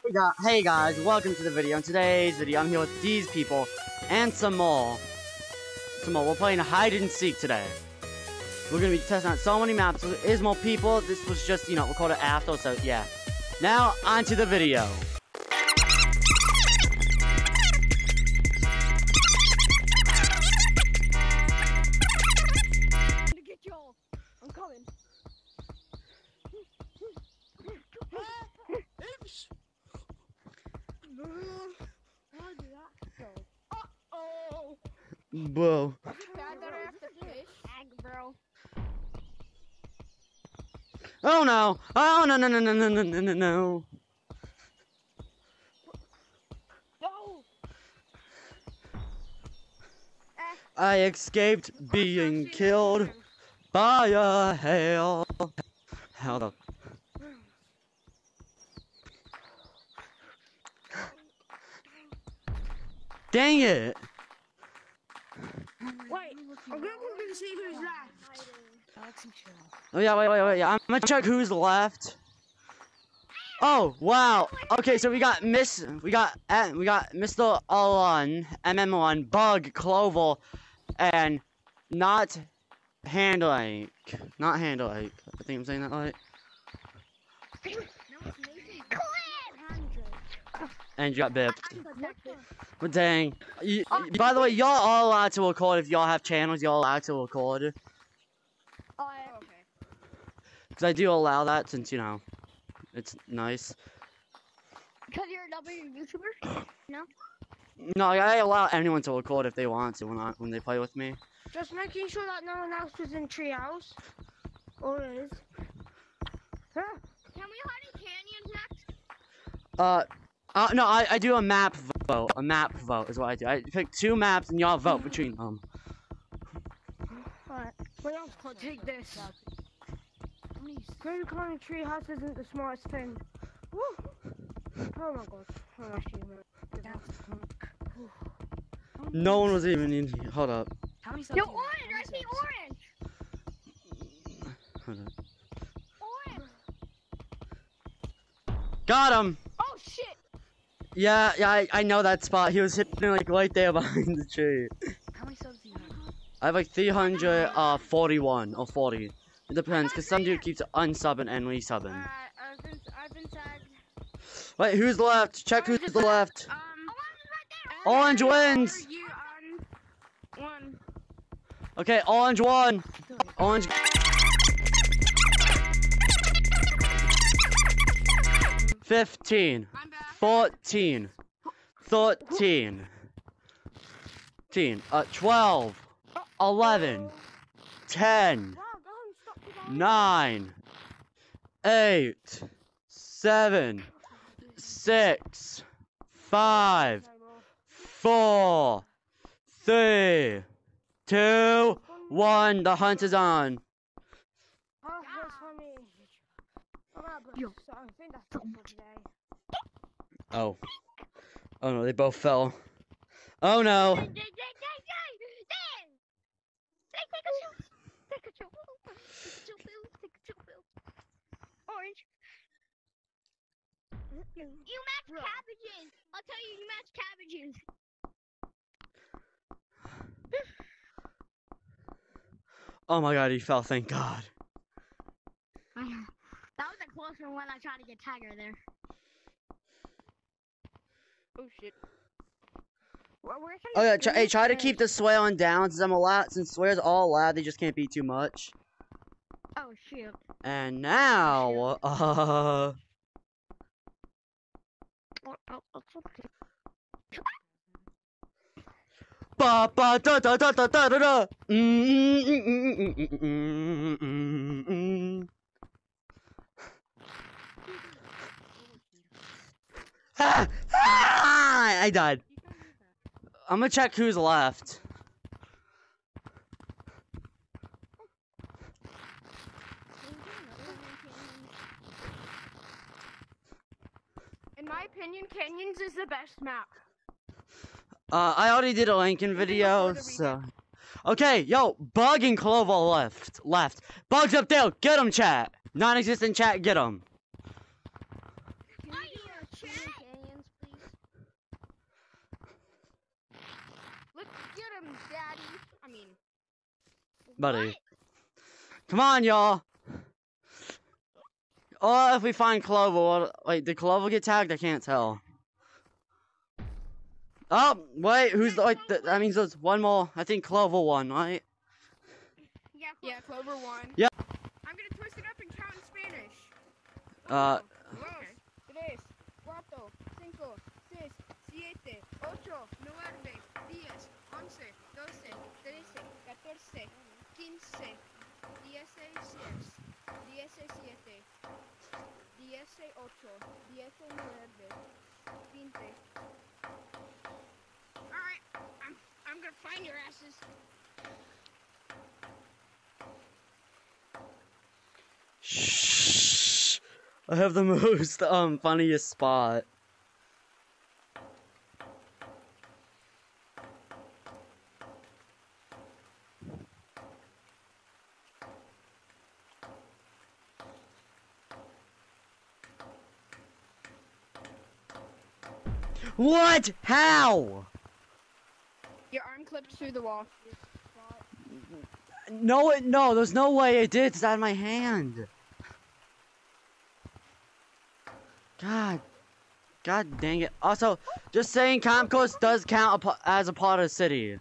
Hey guys, welcome to the video. In today's video, I'm here with these people and some more. We're playing hide and seek today. We're gonna be testing out so many maps. There is more people. This was just, recorded after, so yeah. Now, on to the video. I'm coming. Uh-oh. Bro. Bro. Oh no! Oh no no no no no no no no no! No. I escaped being killed by a hail. Hold up. Dang it! Wait, I'm gonna quickly see who's left. Oh yeah, wait. I'm gonna check who's left. Oh wow. Okay, so we got Mr. Alon, MM1, Bug, Clover, and not Handlake. Not Handlake. I think I'm saying that right. And you got bipped. But dang. By the way, y'all are allowed to record if y'all have channels. Y'all allowed to record. Oh, okay. Because I do allow that since, it's nice. Because you're a W YouTuber? No? No, I allow anyone to record if they want to when they play with me. Just making sure that no one else is in Treehouse. Or is. Huh? Can we hide in canyons next? No, I do a map vote. A map vote is what I do. I pick 2 maps and y'all vote between them. Alright, what else can't take this? Going to climb Treehouse isn't the smartest thing. Woo! Oh my god. Oh, actually, No one was even in here. Hold up. Yo, orange! I see orange! Hold up. Orange! Got him! Oh shit! Yeah, I know that spot. He was hitting like right there behind the tree. How many subs do you have? I have like 341 or 40. It depends, because some dude keeps unsubbing and resubbing. I've been tagged. Wait, who's left? Check who's the left. Orange is right there! Orange wins! You one. Okay, orange won! Orange. $15, I'm back. $14, $13, 12, 11, 10, 9, 8, 7, 6, 5, 4, 3, 2, 1. The hunt is on. Oh, that's funny. Yo. So I think that's it for today. Oh. Oh no, they both fell. Oh no. Orange. You match cabbages. I'll tell you, you match cabbages. Oh my god, he fell, thank god. That was a closer one. I tried to get Tiger there. Oh shit. Oh yeah, hey, try to keep the swearing down since swears all allowed, they just can't be too much. Oh shoot. And now, ba ba da da da da da da da. I died. I'm gonna check who's left. In my opinion, Canyons is the best map. I already did a Lincoln video, so. Okay, yo, Bug and Clover left. Bug's up there, get him, chat. Non-existent chat, get him. canyons, please? Let's get him, Daddy. I mean, buddy. What? Come on, y'all. Oh, if we find Clover, wait, did Clover get tagged? I can't tell. Oh, wait, who's the, wait, that means there's one more. I think Clover won, right? Yeah, Clover won. Yeah. I'm gonna twist it up and count in Spanish. Uh. Okay. 3, 4, 5, 6, 7, 8, 9, 10, 11, 12, 13, 14, 15, 16, 17, 18, 19, 20. Alright, I'm gonna find your asses. Shh. I have the most funniest spot. What? How? Your arm clipped through the wall. No, no, there's no way it did. It's out of my hand. God dang it. Also, just saying, Comcoast does count as a part of the city.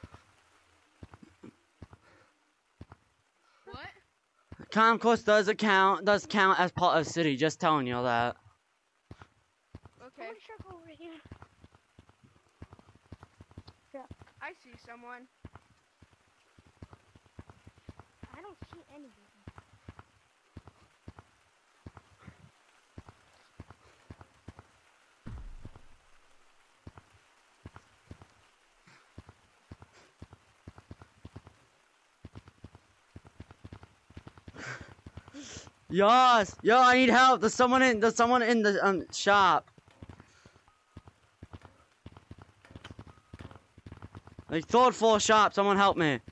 What? Comcoast does count as part of the city. Just telling you that. Okay. Over here. Yeah. I see someone. I don't see anything. Yes, yo, I need help. There's someone in the shop. Like third floor shop. Someone help me.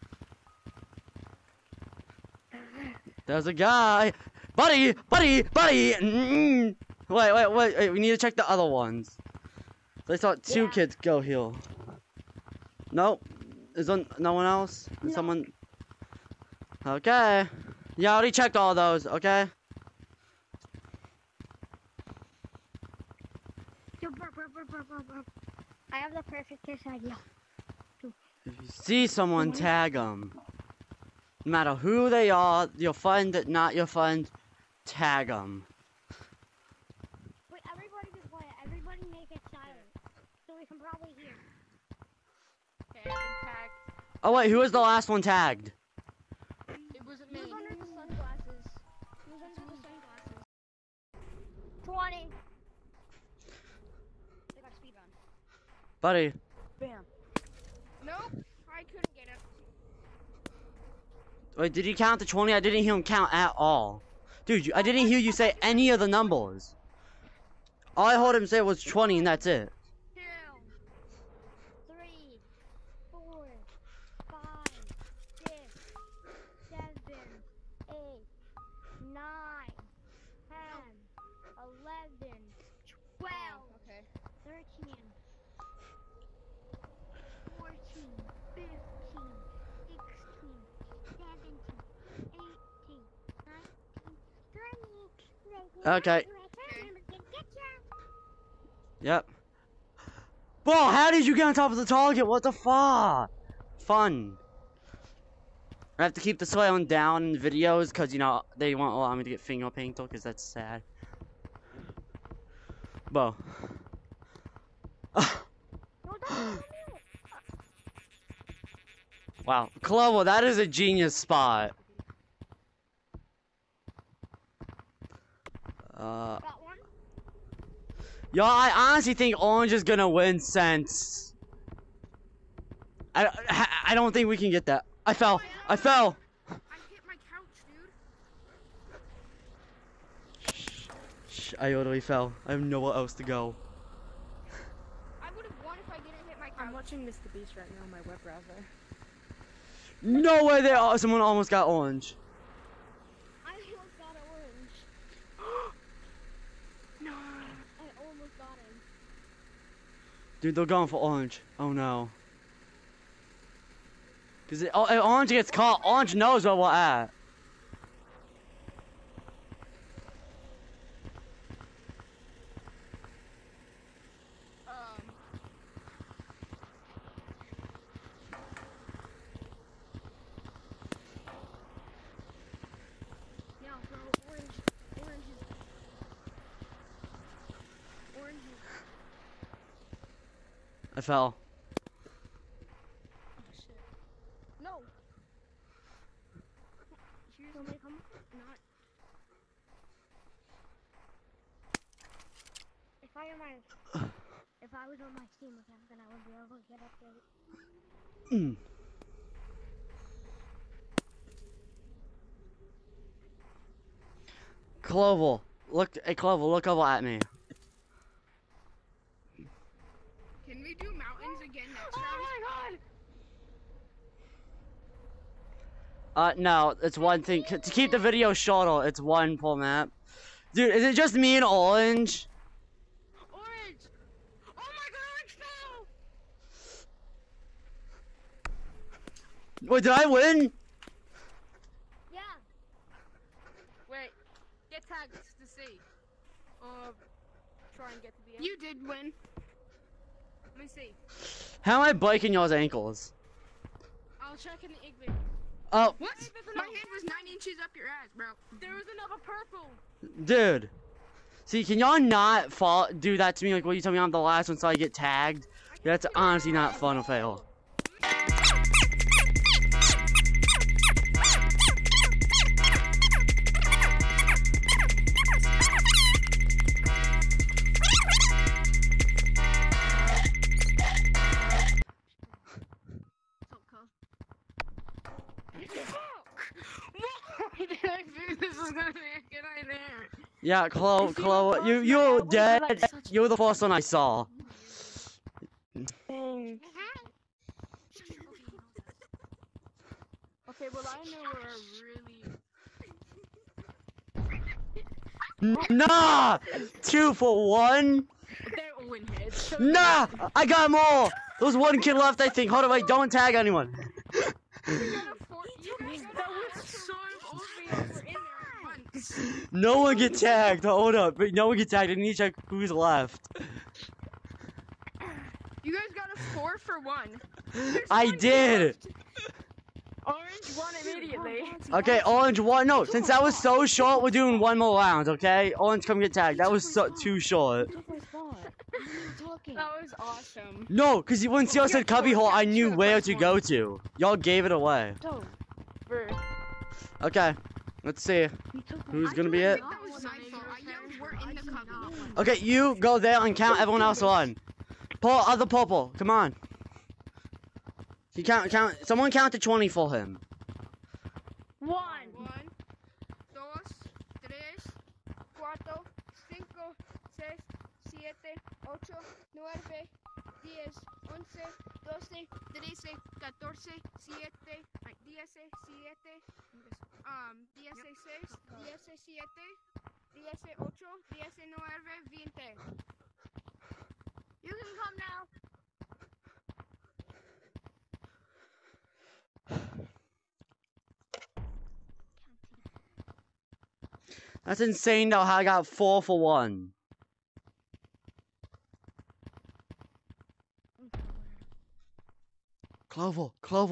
There's a guy. Buddy. Wait. We need to check the other ones. I thought two kids go heal. Nope. Is there no one else? No. Someone. Okay. Yeah, I already checked all those. Okay. I have the perfect kiss idea. If you see someone, tag them. No matter who they are, your friend, not your friend, tag them. Wait, everybody be quiet. Everybody make it silent. So we can probably hear. Okay, I've been tagged. Oh wait, who was the last one tagged? It wasn't me. Who's under the sunglasses? Who's under the sunglasses? 20. They got speed run. Buddy. Bam. Nope, I couldn't get it. Wait, did he count to 20? I didn't hear him count at all. Dude, I didn't hear you say any of the numbers. All I heard him say was 20 and that's it. 2, 3, 4, 5, 6, 7, 8, 9, 10, 11, 12, okay. 13, 14, 15, 16, 17, 18, 19, 20. Okay. Yep. Bro, how did you get on top of the target? What the fuck? Fun. I have to keep the sound down in videos because, you know, they won't allow me to get finger paint because that's sad. Bro. Wow. Clover, that is a genius spot. Got one? Yo, I honestly think Orange is gonna win since... I don't think we can get that. I fell. I fell. I hit my couch, dude. Shh, I totally fell. I have nowhere else to go. I would have won if I didn't hit my couch. I'm watching Mr. Beast right now on my web browser. No way there. Oh, someone almost got Orange. I almost got orange. No. I almost Dude, they're going for orange. Oh no. Cause if orange gets caught, orange knows where we're at. I fell. Oh shit. No. You want me to come? Not. If I was on my Steam account, then I would be able to get updated. Clovel, look, hey Clovel, look over at me. Can we do mountains again next round? Oh my god! No, it's one thing. To keep the video shorter, it's one per map. Dude, is it just me and orange? Orange! Oh my god, orange fell! Wait, did I win? Yeah. Wait, get tagged to see. Try and get to the end. You did win. Let me see. How am I biking y'all's ankles? I'll check in the igloo. Oh. What? My head was 9 inches up your ass, bro. There was another purple. Dude. See, can y'all not do that to me like what you told me on the last one so I get tagged? That's honestly not fun to fail. Yeah, Chloe, you're dead. You're the first one I saw. Okay, well I know where really... Nah! 2 for 1? They're all in heads. So nah! I got more! There was one kid left, I think. Hold on, wait, don't tag anyone. No one get tagged. Hold up. No one get tagged. I need to check who's left. You guys got a 4 for 1. I did. Orange won immediately. Okay, orange won. No, since that was so short, we're doing one more round. Okay, orange, come get tagged. That was too short. That was awesome. No, because once y'all said cubby hole, I knew where to go to. Y'all gave it away. Okay, let's see. Who's gonna be it? Okay, you go there and count everyone else on. Pull other purple. Come on. You count. Someone count to 20 for him. 1, 2, 3, 4, 5, 6, 7, 8, 9, 10, 11, 12, 13, 14, 15, 16, 17, 18, 19, 20. You can come now. That's insane though how I got 4 for 1. Clover.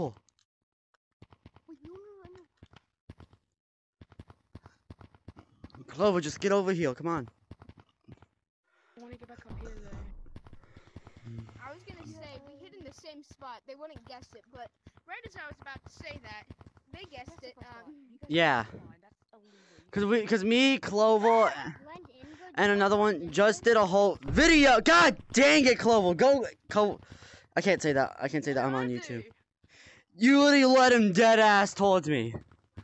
Clover, just get over here, come on. I want to get back up here though. I was gonna say, we hit in the same spot. They wouldn't guess it, but right as I was about to say that, they guessed it. Yeah. Cause me, Clover, and another one just did a whole video. God dang it, Clover, I can't say that. I'm on YouTube. You literally let him dead ass towards me.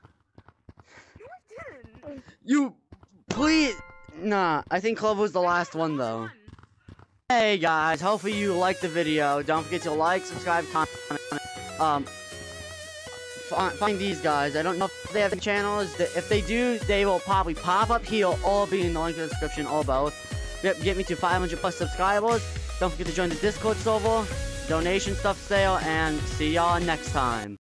You, please. Nah, I think Clover was the last one though. Hey guys, hopefully you liked the video. Don't forget to like, subscribe, comment. Find these guys. I don't know if they have the channels. If they do, they will probably pop up here or be in the link in the description or both. Yep, get me to 500 plus subscribers. Don't forget to join the Discord server. Donation stuff sale, and see y'all next time.